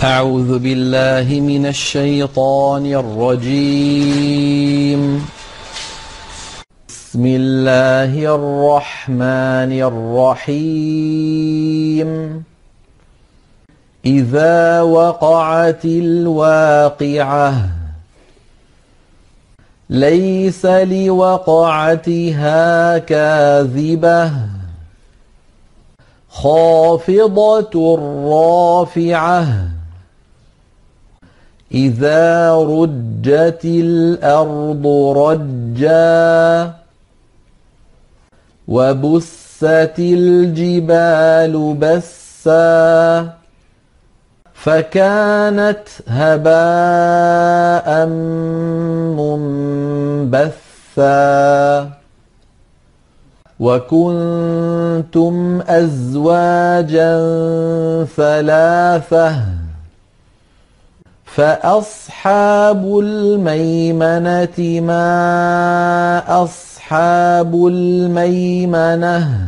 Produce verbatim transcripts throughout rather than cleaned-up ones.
أعوذ بالله من الشيطان الرجيم. بسم الله الرحمن الرحيم. إذا وقعت الواقعة ليس لوقعتها كاذبة خافضة رافعة إذا رجت الأرض رجا وبست الجبال بسا فكانت هباء منبثا وكنتم أزواجا ثلاثة فأصحاب الميمنة ما أصحاب الميمنة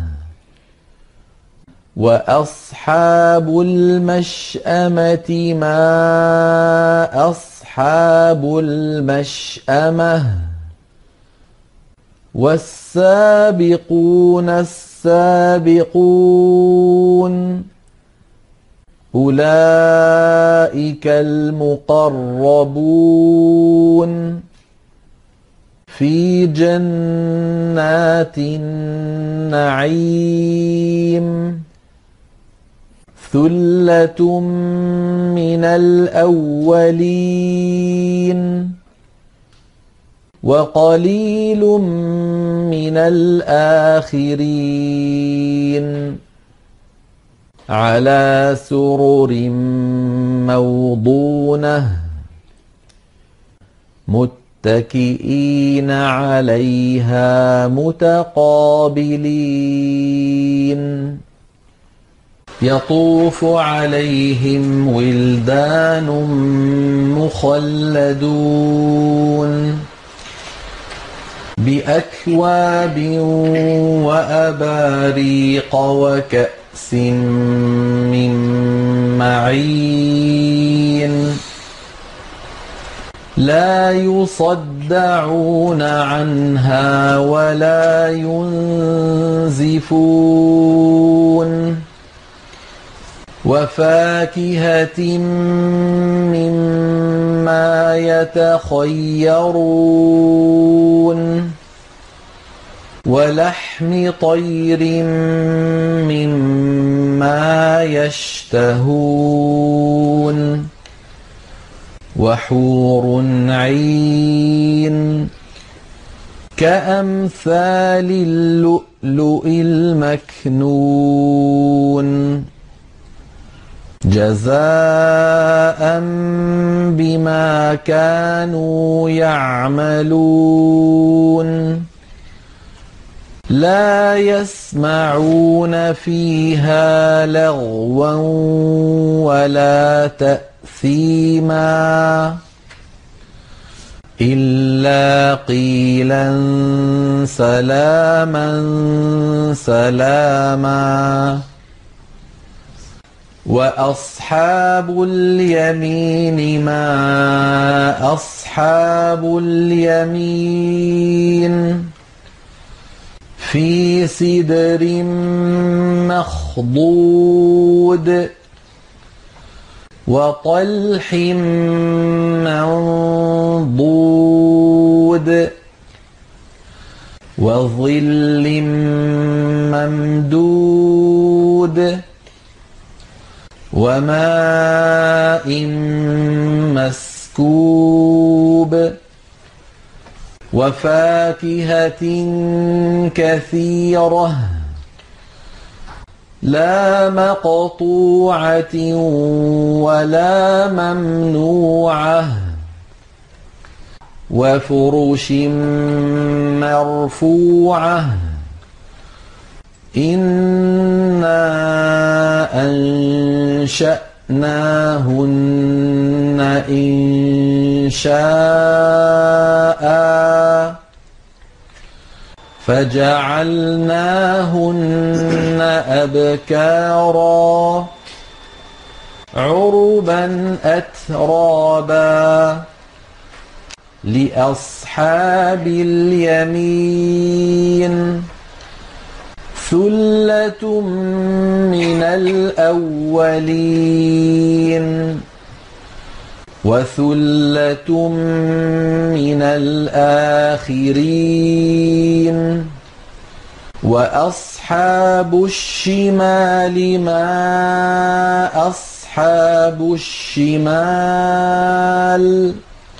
وأصحاب المشأمة ما أصحاب المشأمة والسابقون السابقون أولئك المقربون في جنات النعيم ثلة من الأولين وقليل من الآخرين على سرر موضونة متكئين عليها متقابلين يطوف عليهم ولدان مخلدون بأكواب وأباريق وكأس من معين لا يصدعون عنها ولا ينزفون وفاكهة مما يتخيرون ولحم طير مما يشتهون وحور عين كأمثال اللؤلؤ المكنون جزاء بما كانوا يعملون لا يسمعون فيها لغوا ولا تأثيما إلا قيلا سلاما سلاما وأصحاب اليمين ما أصحاب اليمين في سدر مخضود وطلح منضود وظل ممدود وماء مسكوب وفاكهة كثيرة لا مقطوعة ولا ممنوعة وفرش مرفوعة إنا أنشأناهن إنشاء فجعلناهن أبكارا عربا أترابا لأصحاب اليمين ثلة من الأولين وثلة من الآخرين وأصحاب الشمال ما أصحاب الشمال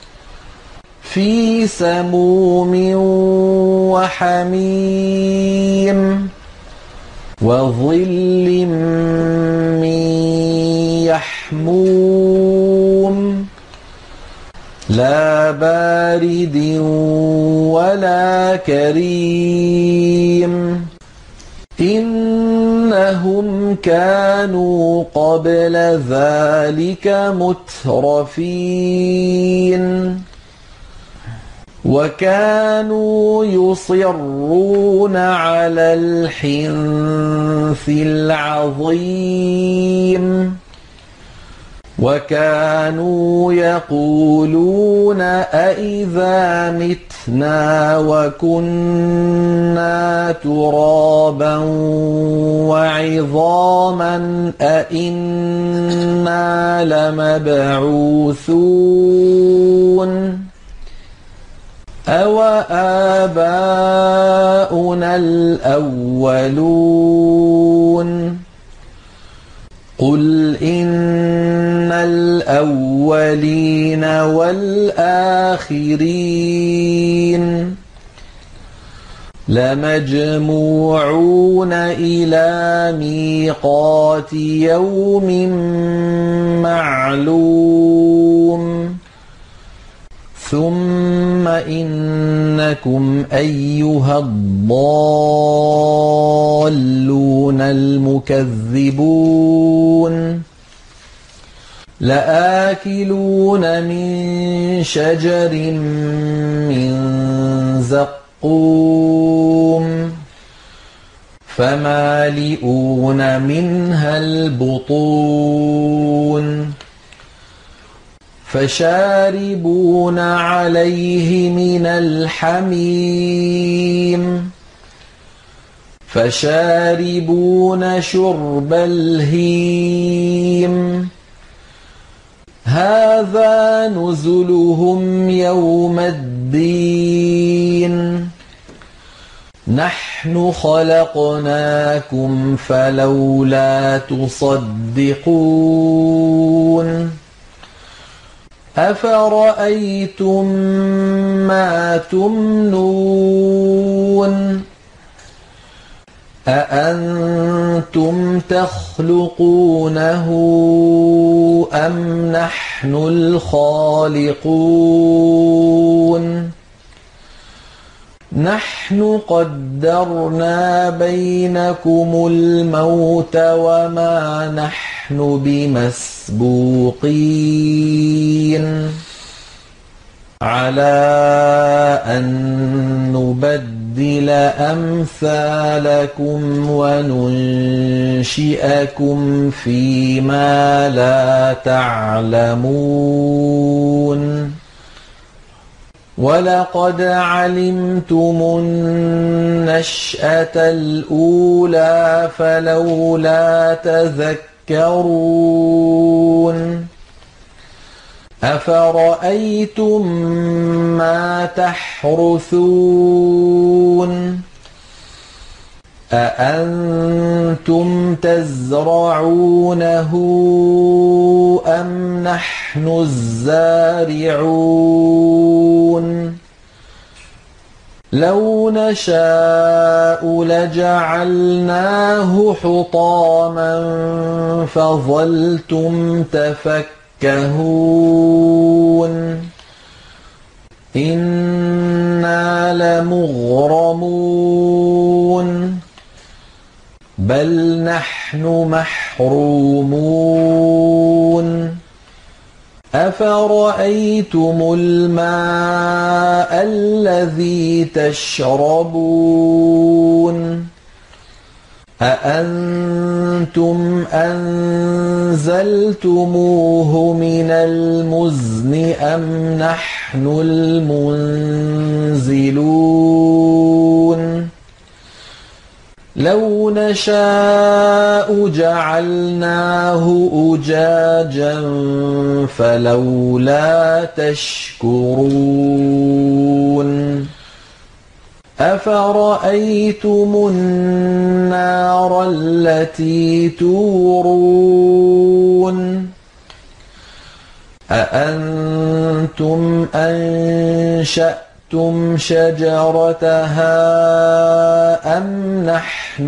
في سموم وحميم وظل من يحموم لا بارد ولا كريم إنهم كانوا قبل ذلك مترفين وكانوا يصرون على الحنث العظيم وكانوا يقولون أإذا متنا وكنا ترابا وعظاما أإنا لمبعوثون أو آباؤنا الأولون قل إن الأولين والآخرين لمجموعون إلى ميقات يوم معلوم ثم إنكم أيها الضالون المكذبون لآكلون من شجر من زقوم فمالئون منها البطون فشاربون عليه من الحميم فشاربون شرب الهيم هذا نزلهم يوم الدين نحن خلقناكم فلولا تصدقون أفرأيتم ما تمنون أأنتم تخلقونه أم نحن الخالقون نحن قدرنا بينكم الموت وما نحن بمسبوقين على أن نبدل أمثالكم وننشئكم فيما لا تعلمون ولقد علمتم النشأة الأولى فلولا تذكرون أفرأيتم ما تحرثون أأنتم تزرعونه أم نحن الزارعون لو نشاء لجعلناه حطاما فظلتم تفكهون إنا لمغرمون بل نحن محرومون أفرأيتم الماء الذي تشربون أأنتم أنزلتموه من المزن أم نحن المنزلون لو نشاء جعلناه أجاجا فلولا تشكرون أفرأيتم النار التي تورون أأنتم أنشأتم شجرتها أم نحن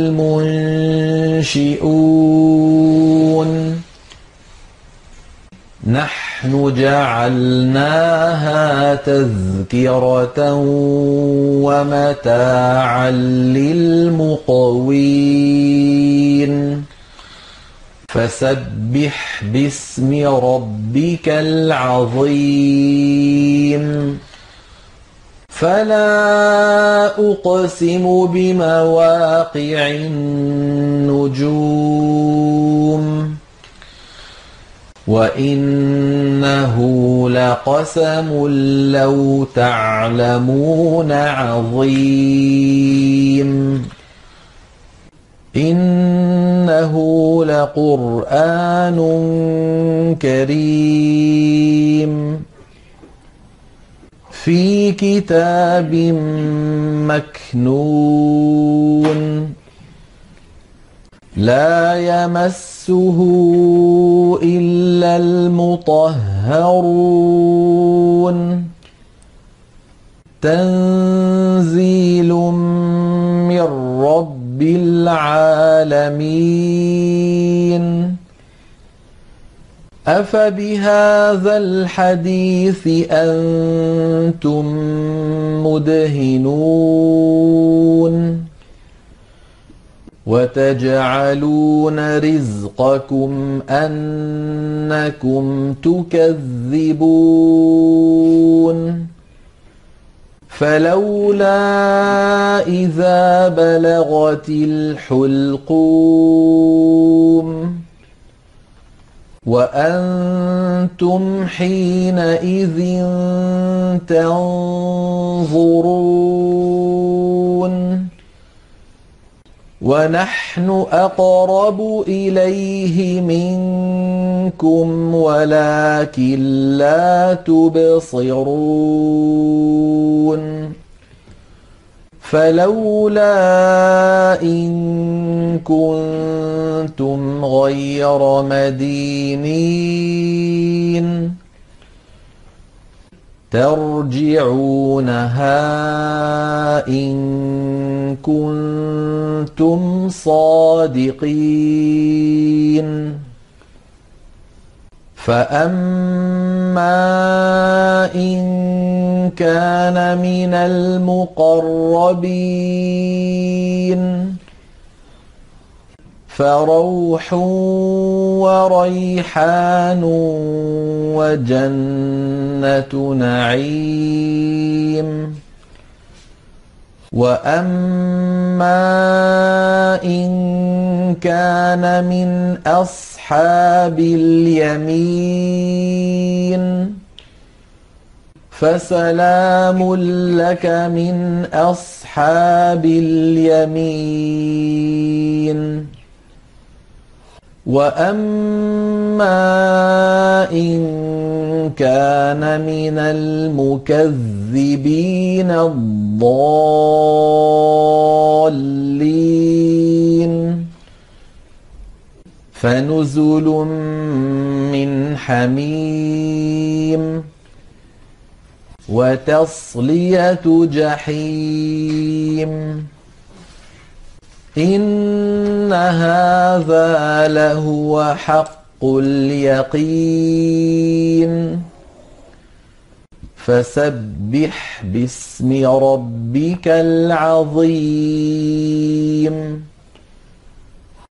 المنشئون نحن جعلناها تذكرة ومتاعا للمقوين فسبح باسم ربك العظيم فلا أقسم بمواقع النجوم وإنه لقسم لو تعلمون عظيم إنه لقرآن كريم في كتاب مكنون لا يمسه إلا المطهرون تنزيل من رب العالمين أفبهذا الحديث أنتم مدهنون وتجعلون رزقكم أنكم تكذبون فلولا إذا بلغت الحلقوم وأنتم حينئذ تنظرون ونحن أقرب إليه منكم ولكن لا تبصرون فلولا إن كنتم غير مدينين ترجعونها إن كنتم صادقين فأما إن كان من المقربين فروح وريحان وجنة نعيم وأما إن كان من أصحاب اليمين فسلام لك من أصحاب اليمين وأما إن كان من المكذبين الضالين فنزل من حميم وتصلية جحيم إن هذا لهو حق اليقين فسبح باسم ربك العظيم